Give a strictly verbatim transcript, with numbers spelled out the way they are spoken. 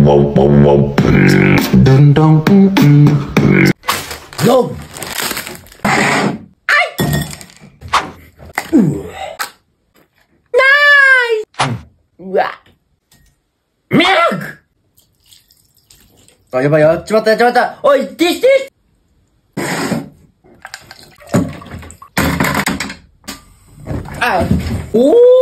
ゴー。うわ。ミルク。あ、やばい、やっちまった、やっちまった。おい、ティッシュ。あ、おー。